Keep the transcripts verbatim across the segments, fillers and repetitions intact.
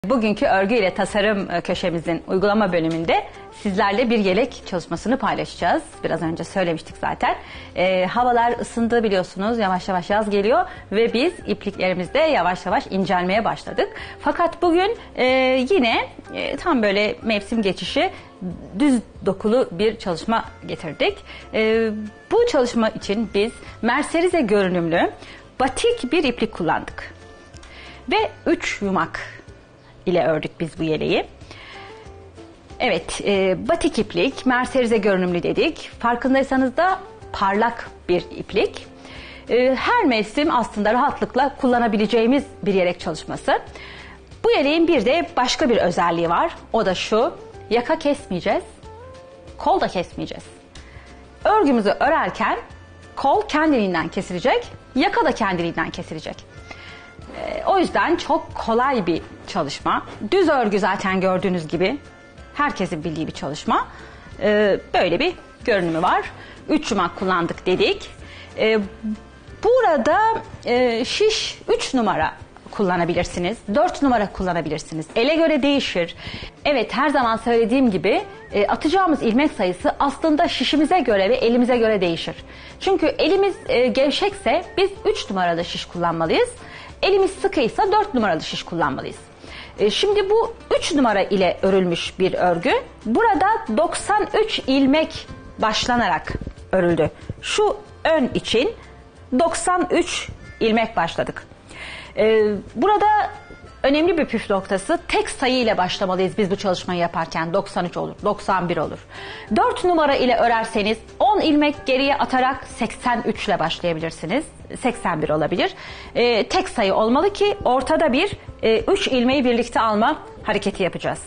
Bugünkü örgü ile tasarım köşemizin uygulama bölümünde sizlerle bir yelek çalışmasını paylaşacağız. Biraz önce söylemiştik zaten. E, havalar ısındı biliyorsunuz, yavaş yavaş yaz geliyor ve biz ipliklerimizde yavaş yavaş incelmeye başladık. Fakat bugün e, yine e, tam böyle mevsim geçişi düz dokulu bir çalışma getirdik. E, bu çalışma için biz merserize görünümlü batik bir iplik kullandık. Ve üç yumak ile ördük biz bu yeleği. Evet, e, batik iplik, merserize görünümlü dedik. Farkındaysanız da parlak bir iplik. E, her mevsim aslında rahatlıkla kullanabileceğimiz bir yelek çalışması. Bu yeleğin bir de başka bir özelliği var. O da şu: yaka kesmeyeceğiz, kol da kesmeyeceğiz. Örgümüzü örerken kol kendiliğinden kesilecek, yaka da kendiliğinden kesilecek. O yüzden çok kolay bir çalışma. Düz örgü zaten gördüğünüz gibi herkesin bildiği bir çalışma. Böyle bir görünümü var. Üç yumak kullandık dedik. Burada şiş üç numara kullanabilirsiniz. dört numara kullanabilirsiniz. Ele göre değişir. Evet, her zaman söylediğim gibi atacağımız ilmek sayısı aslında şişimize göre ve elimize göre değişir. Çünkü elimiz gevşekse biz üç numaralı şiş kullanmalıyız. Elimiz sıkıysa dört numaralı şiş kullanmalıyız. E, şimdi bu üç numara ile örülmüş bir örgü. Burada doksan üç ilmek başlanarak örüldü. Şu ön için doksan üç ilmek başladık. E, burada önemli bir püf noktası, tek sayı ile başlamalıyız biz bu çalışmayı yaparken. doksan üç olur, doksan bir olur. dört numara ile örerseniz on ilmek geriye atarak seksen üç ile başlayabilirsiniz. seksen bir olabilir. E, tek sayı olmalı ki ortada bir e, üç ilmeği birlikte alma hareketi yapacağız.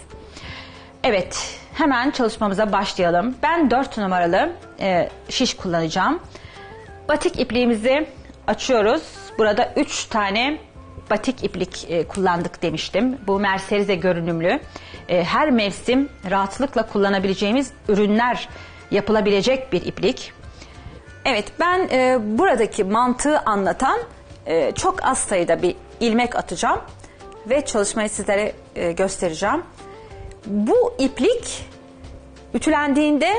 Evet, hemen çalışmamıza başlayalım. Ben dört numaralı e, şiş kullanacağım. Batik ipliğimizi açıyoruz. Burada üç tane batik iplik e, kullandık demiştim. Bu merserize görünümlü, e, her mevsim rahatlıkla kullanabileceğimiz ürünler yapılabilecek bir iplik. Evet, ben e, buradaki mantığı anlatan e, çok az sayıda bir ilmek atacağım ve çalışmayı sizlere e, göstereceğim. Bu iplik ütülendiğinde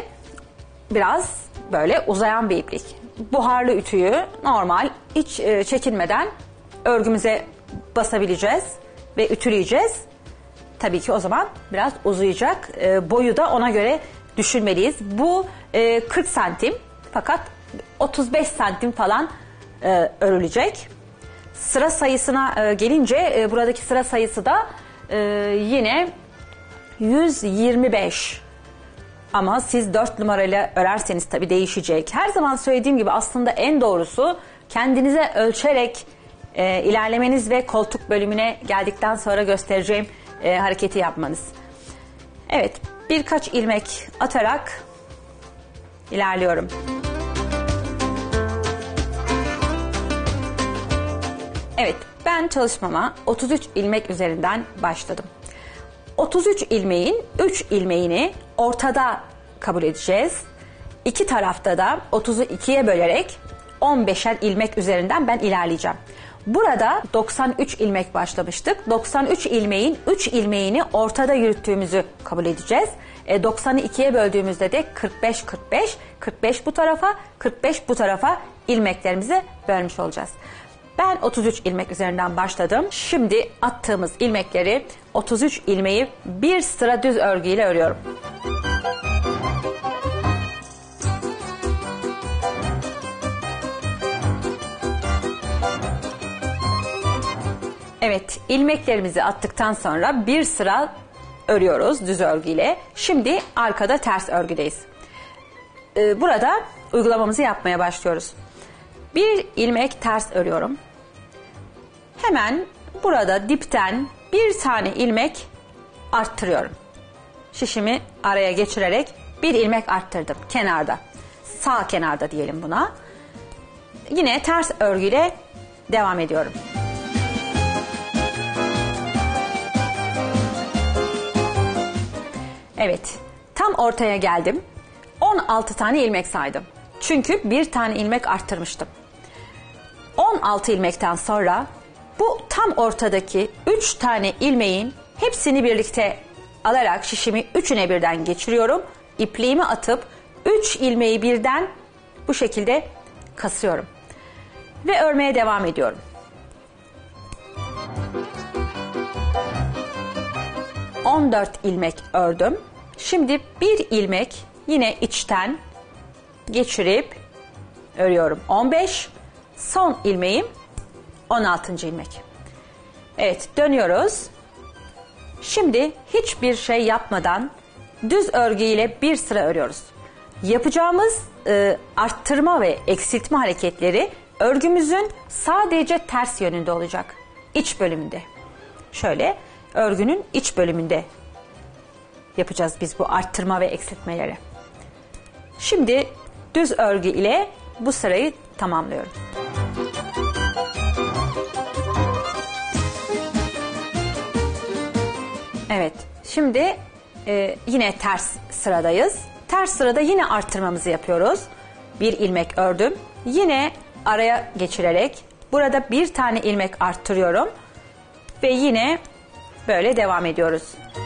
biraz böyle uzayan bir iplik. Buharlı ütüyü normal hiç e, çekinmeden örgümüze basabileceğiz ve ütüleyeceğiz. Tabii ki o zaman biraz uzayacak. E, boyu da ona göre düşünmeliyiz. Bu e, kırk santim fakat otuz beş santim falan e, örülecek. Sıra sayısına e, gelince e, buradaki sıra sayısı da e, yine yüz yirmi beş. Ama siz dört numarayla örerseniz tabii değişecek. Her zaman söylediğim gibi aslında en doğrusu kendinize ölçerek e, ilerlemeniz ve koltuk bölümüne geldikten sonra göstereceğim e, hareketi yapmanız. Evet, birkaç ilmek atarak ilerliyorum. Evet, ben çalışmama otuz üç ilmek üzerinden başladım. otuz üç ilmeğin üç ilmeğini ortada kabul edeceğiz. İki tarafta da otuzu ikiye bölerek on beşer ilmek üzerinden ben ilerleyeceğim. Burada doksan üç ilmek başlamıştık. doksan üç ilmeğin üç ilmeğini ortada yürüttüğümüzü kabul edeceğiz. E, doksanı ikiye böldüğümüzde de kırk beş kırk beş, kırk beş bu tarafa, kırk beş bu tarafa ilmeklerimizi bölmüş olacağız. Ben otuz üç ilmek üzerinden başladım. Şimdi attığımız ilmekleri otuz üç ilmeği bir sıra düz örgüyle örüyorum. Evet, ilmeklerimizi attıktan sonra bir sıra örüyoruz düz örgüyle. Şimdi arkada ters örgüdeyiz. Ee, burada uygulamamızı yapmaya başlıyoruz. Bir ilmek ters örüyorum. Hemen burada dipten bir tane ilmek arttırıyorum. Şişimi araya geçirerek bir ilmek arttırdım kenarda. Sağ kenarda diyelim buna. Yine ters örgüyle devam ediyorum. Evet, tam ortaya geldim. on altı tane ilmek saydım. Çünkü bir tane ilmek arttırmıştım. on altı ilmekten sonra bu tam ortadaki üç tane ilmeğin hepsini birlikte alarak şişimi üçüne birden geçiriyorum. İpliğimi atıp üç ilmeği birden bu şekilde kasıyorum. Ve örmeye devam ediyorum. on dört ilmek ördüm. Şimdi bir ilmek yine içten geçirip örüyorum. on beş. Son ilmeğim on altıncı ilmek. Evet, dönüyoruz. Şimdi hiçbir şey yapmadan düz örgü ile bir sıra örüyoruz. Yapacağımız e, arttırma ve eksiltme hareketleri örgümüzün sadece ters yönünde olacak. İç bölümünde. Şöyle örgünün iç bölümünde yapacağız biz bu arttırma ve eksiltmeleri. Şimdi düz örgü ile bu sırayı tamamlıyorum. Evet, şimdi e, yine ters sıradayız. Ters sırada yine arttırmamızı yapıyoruz. Bir ilmek ördüm. Yine araya geçirerek burada bir tane ilmek arttırıyorum. Ve yine böyle devam ediyoruz.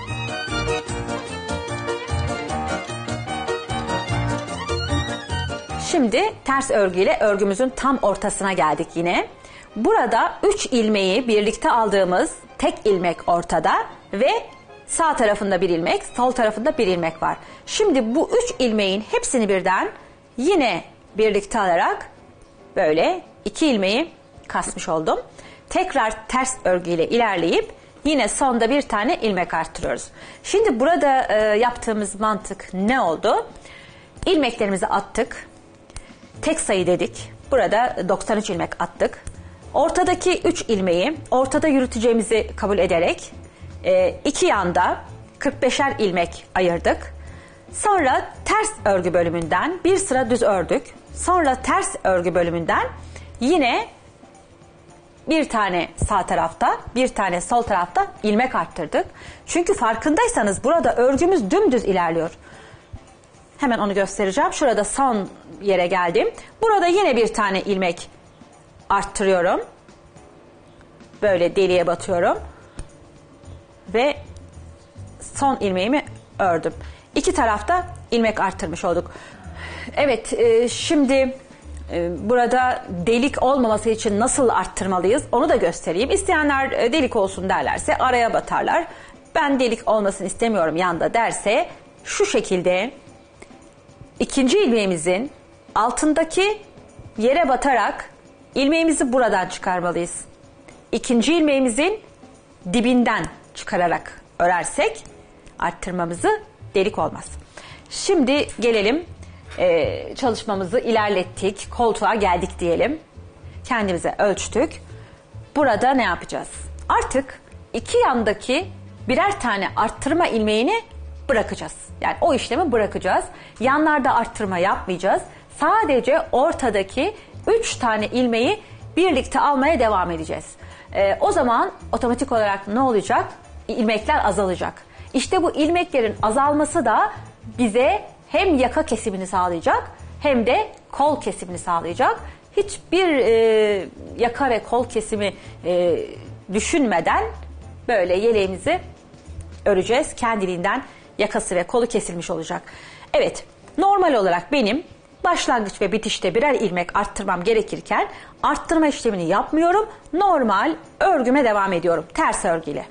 Şimdi ters örgüyle örgümüzün tam ortasına geldik yine. Burada üç ilmeği birlikte aldığımız tek ilmek ortada ve sağ tarafında bir ilmek, sol tarafında bir ilmek var. Şimdi bu üç ilmeğin hepsini birden yine birlikte alarak böyle iki ilmeği kasmış oldum. Tekrar ters örgüyle ilerleyip yine sonda bir tane ilmek arttırıyoruz. Şimdi burada e, yaptığımız mantık ne oldu? İlmeklerimizi attık. Tek sayı dedik. Burada doksan üç ilmek attık. Ortadaki üç ilmeği ortada yürüteceğimizi kabul ederek e, iki yanda kırk beşer ilmek ayırdık. Sonra ters örgü bölümünden bir sıra düz ördük. Sonra ters örgü bölümünden yine bir tane sağ tarafta, bir tane sol tarafta ilmek arttırdık. Çünkü farkındaysanız burada örgümüz dümdüz ilerliyor. Hemen onu göstereceğim. Şurada son yere geldim. Burada yine bir tane ilmek arttırıyorum. Böyle deliğe batıyorum. Ve son ilmeğimi ördüm. İki tarafta ilmek arttırmış olduk. Evet, e, şimdi e, burada delik olmaması için nasıl arttırmalıyız onu da göstereyim. İsteyenler e, delik olsun derlerse araya batarlar. Ben delik olmasını istemiyorum yanda derse şu şekilde ikinci ilmeğimizin altındaki yere batarak ilmeğimizi buradan çıkarmalıyız. İkinci ilmeğimizin dibinden çıkararak örersek arttırmamızı delik olmaz. Şimdi gelelim e, çalışmamızı ilerlettik. Koltuğa geldik diyelim. Kendimize ölçtük. Burada ne yapacağız? Artık iki yandaki birer tane arttırma ilmeğini bırakacağız. Yani o işlemi bırakacağız. Yanlarda arttırma yapmayacağız. Sadece ortadaki üç tane ilmeği birlikte almaya devam edeceğiz. Ee, o zaman otomatik olarak ne olacak? İlmekler azalacak. İşte bu ilmeklerin azalması da bize hem yaka kesimini sağlayacak hem de kol kesimini sağlayacak. Hiçbir e, yaka ve kol kesimi e, düşünmeden böyle yeleğimizi öreceğiz. Kendiliğinden yakası ve kolu kesilmiş olacak. Evet, normal olarak benim başlangıç ve bitişte birer ilmek arttırmam gerekirken arttırma işlemini yapmıyorum. Normal örgüme devam ediyorum ters örgüyle.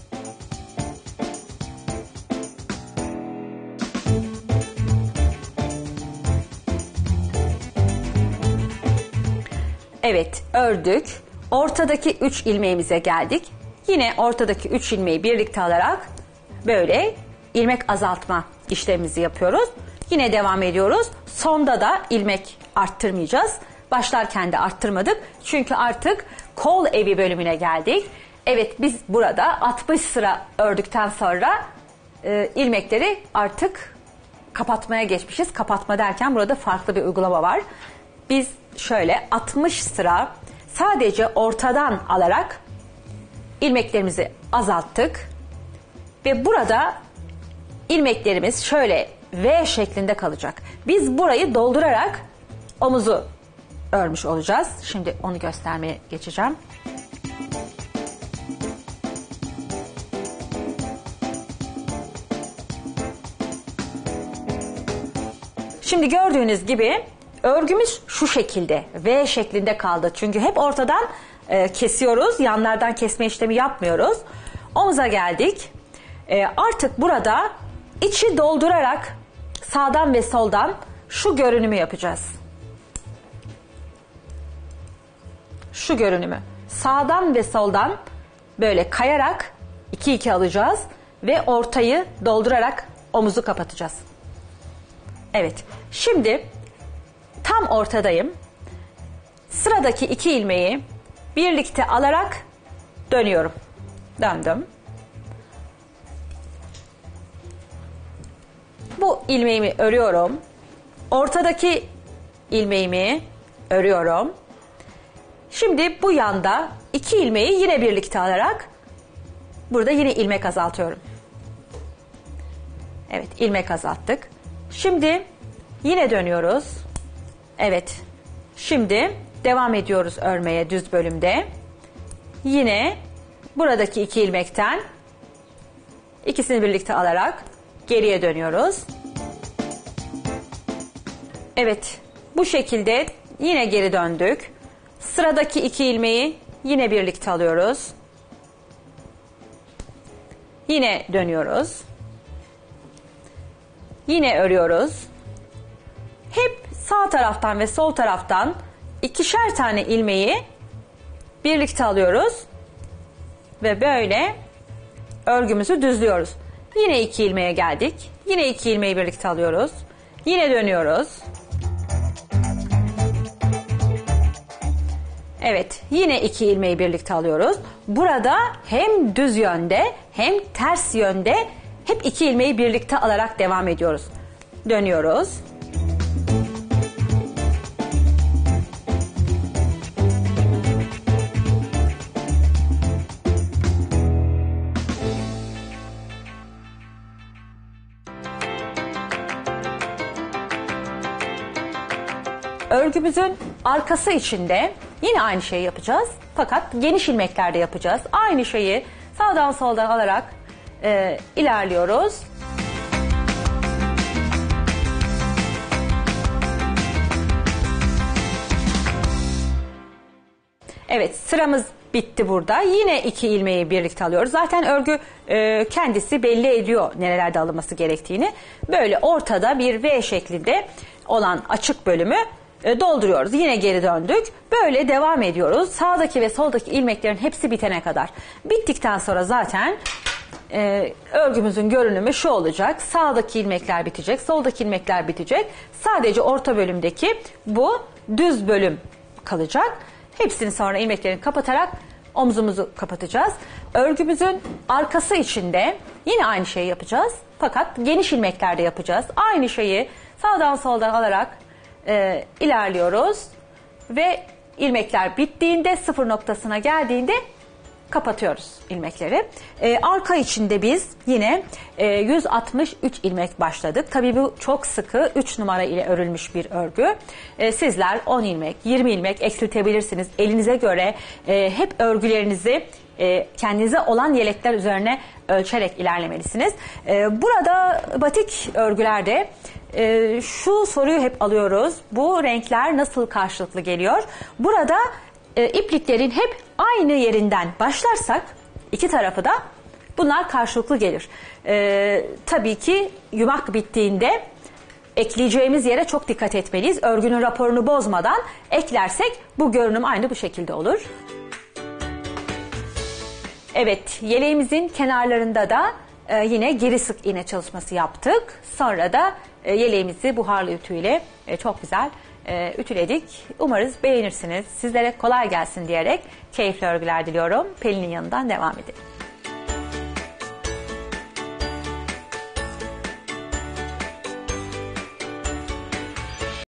Evet, ördük. Ortadaki üç ilmeğimize geldik. Yine ortadaki üç ilmeği birlikte alarak böyle ilmek azaltma işlemimizi yapıyoruz. Yine devam ediyoruz. Sonda da ilmek arttırmayacağız. Başlarken de arttırmadık. Çünkü artık kol evi bölümüne geldik. Evet, biz burada altmış sıra ördükten sonra e, ilmekleri artık kapatmaya geçmişiz. Kapatma derken burada farklı bir uygulama var. Biz şöyle altmış sıra sadece ortadan alarak ilmeklerimizi azalttık. Ve burada ilmeklerimiz şöyle V şeklinde kalacak. Biz burayı doldurarak omuzu örmüş olacağız. Şimdi onu göstermeye geçeceğim. Şimdi gördüğünüz gibi örgümüz şu şekilde V şeklinde kaldı. Çünkü hep ortadan e, kesiyoruz. Yanlardan kesme işlemi yapmıyoruz. Omuza geldik. E, artık burada içi doldurarak sağdan ve soldan şu görünümü yapacağız. Şu görünümü. Sağdan ve soldan böyle kayarak iki iki alacağız ve ortayı doldurarak omuzu kapatacağız. Evet. Şimdi tam ortadayım. Sıradaki iki ilmeği birlikte alarak dönüyorum. Döndüm. Bu ilmeğimi örüyorum. Ortadaki ilmeğimi örüyorum. Şimdi bu yanda iki ilmeği yine birlikte alarak burada yine ilmek azaltıyorum. Evet, ilmek azalttık. Şimdi yine dönüyoruz. Evet. Şimdi devam ediyoruz örmeye düz bölümde. Yine buradaki iki ilmekten ikisini birlikte alarak geriye dönüyoruz. Evet. Bu şekilde yine geri döndük. Sıradaki iki ilmeği yine birlikte alıyoruz. Yine dönüyoruz. Yine örüyoruz. Hep sağ taraftan ve sol taraftan ikişer tane ilmeği birlikte alıyoruz. Ve böyle örgümüzü düzlüyoruz. Yine iki ilmeğe geldik. Yine iki ilmeği birlikte alıyoruz. Yine dönüyoruz. Evet, yine iki ilmeği birlikte alıyoruz. Burada hem düz yönde hem ters yönde hep iki ilmeği birlikte alarak devam ediyoruz. Dönüyoruz. Örgümüzün arkası içinde yine aynı şeyi yapacağız. Fakat geniş ilmeklerde yapacağız. Aynı şeyi sağdan soldan alarak e, ilerliyoruz. Evet, sıramız bitti burada. Yine iki ilmeği birlikte alıyoruz. Zaten örgü e, kendisi belli ediyor nerelerde alınması gerektiğini. Böyle ortada bir V şeklinde olan açık bölümü e, dolduruyoruz. Yine geri döndük. Böyle devam ediyoruz. Sağdaki ve soldaki ilmeklerin hepsi bitene kadar. Bittikten sonra zaten e, örgümüzün görünümü şu olacak. Sağdaki ilmekler bitecek, soldaki ilmekler bitecek. Sadece orta bölümdeki bu düz bölüm kalacak. Hepsini sonra ilmeklerini kapatarak omzumuzu kapatacağız. Örgümüzün arkası içinde yine aynı şeyi yapacağız. Fakat geniş ilmeklerde yapacağız. Aynı şeyi sağdan soldan alarak e, ilerliyoruz. Ve ilmekler bittiğinde, sıfır noktasına geldiğinde kapatıyoruz ilmekleri. E, arka içinde biz yine e, yüz altmış üç ilmek başladık. Tabii bu çok sıkı üç numara ile örülmüş bir örgü. E, sizler on ilmek, yirmi ilmek eksiltebilirsiniz. Elinize göre e, hep örgülerinizi e, kendinize olan yelekler üzerine ölçerek ilerlemelisiniz. E, burada batik örgülerde e, şu soruyu hep alıyoruz. Bu renkler nasıl karşılıklı geliyor? Burada e, ipliklerin hep aynı yerinden başlarsak iki tarafı da bunlar karşılıklı gelir. E, tabii ki yumak bittiğinde ekleyeceğimiz yere çok dikkat etmeliyiz. Örgünün raporunu bozmadan eklersek bu görünüm aynı bu şekilde olur. Evet, yeleğimizin kenarlarında da e, yine geri sık iğne çalışması yaptık. Sonra da e, yeleğimizi buharlı ütüyle e, çok güzel e, ütüledik. Umarız beğenirsiniz. Sizlere kolay gelsin diyerek keyifli örgüler diliyorum. Pelin'in yanından devam edelim.